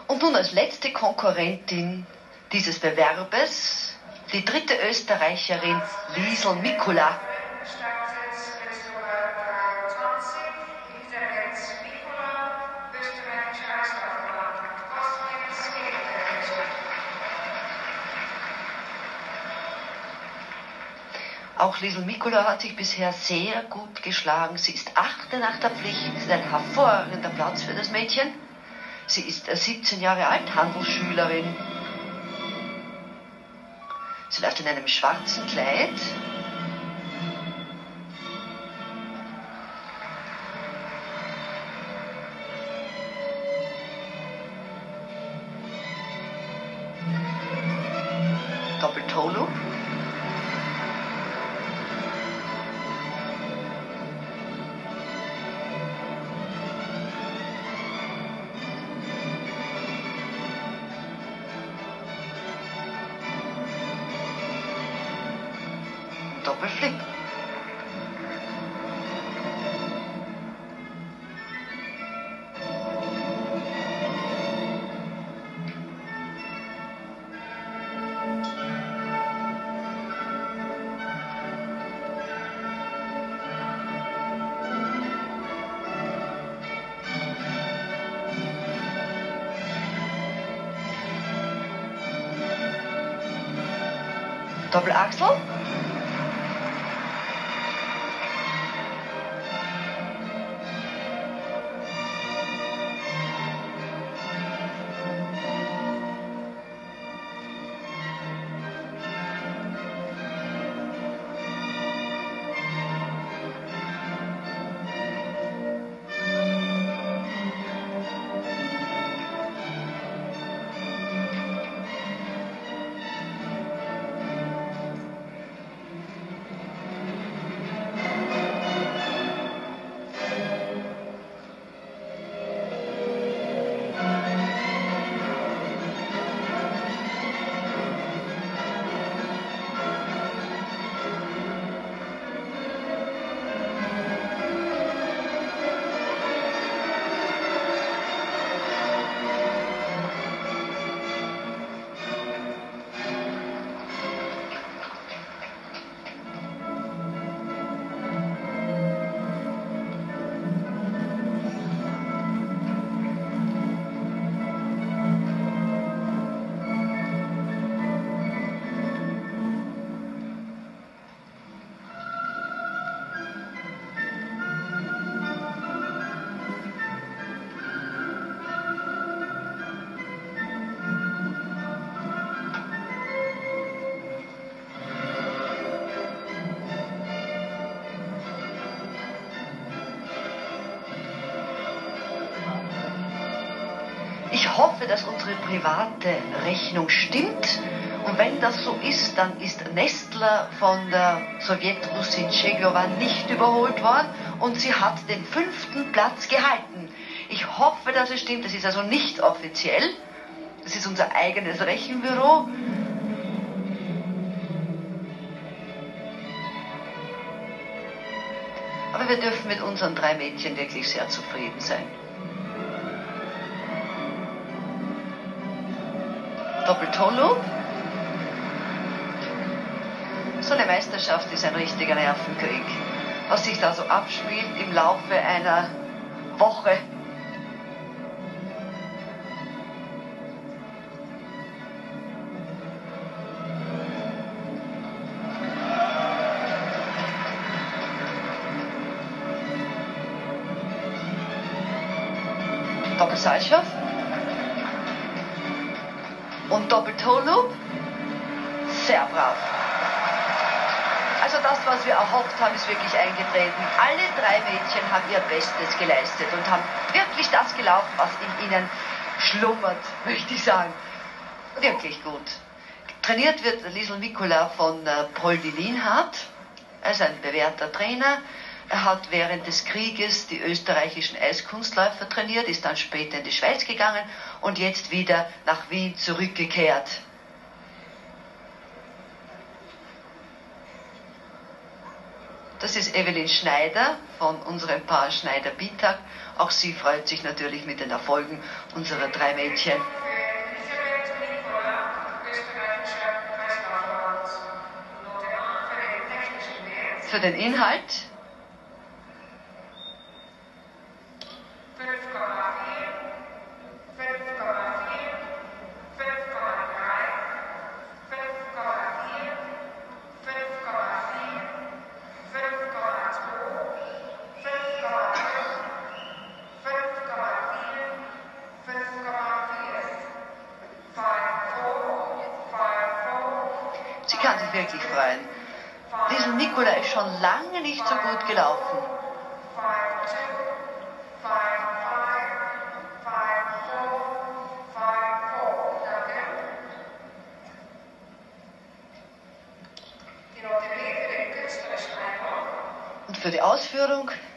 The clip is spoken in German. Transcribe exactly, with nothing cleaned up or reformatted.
Und nun als letzte Konkurrentin dieses Bewerbes die dritte Österreicherin Liesl Mikula. Auch Liesl Mikula hat sich bisher sehr gut geschlagen. Sie ist Achte nach der Pflicht. Sie ist ein hervorragender Platz für das Mädchen. Sie ist siebzehn Jahre alt, Handelsschülerin. Sie läuft in einem schwarzen Kleid. Doppel-Toe-Loop. Doppelflip. Doppelachsel. Ich hoffe, dass unsere private Rechnung stimmt. Und wenn das so ist, dann ist Nestler von der Sowjetrussin Tschegowa nicht überholt worden und sie hat den fünften Platz gehalten. Ich hoffe, dass es stimmt. Das ist also nicht offiziell. Das ist unser eigenes Rechenbüro. Aber wir dürfen mit unseren drei Mädchen wirklich sehr zufrieden sein. Doppel-Toe-Loop. So eine Meisterschaft ist ein richtiger Nervenkrieg, was sich da so abspielt im Laufe einer Woche. Doppel-Seilschaf. Und Doppel-Toe-Loop. Sehr brav. Also das, was wir erhofft haben, ist wirklich eingetreten. Alle drei Mädchen haben ihr Bestes geleistet und haben wirklich das gelaufen, was in ihnen schlummert, möchte ich sagen. Wirklich gut. Trainiert wird Liesl Mikula von äh, Poldi Lienhardt. Er ist ein bewährter Trainer. Er hat während des Krieges die österreichischen Eiskunstläufer trainiert, ist dann später in die Schweiz gegangen und jetzt wieder nach Wien zurückgekehrt. Das ist Evelyn Schneider von unserem Paar Schneider-Bittag. Auch sie freut sich natürlich mit den Erfolgen unserer drei Mädchen. Für den Inhalt Sie kann sich wirklich freuen. Diesen Nicola ist schon lange nicht so gut gelaufen. Und für die Ausführung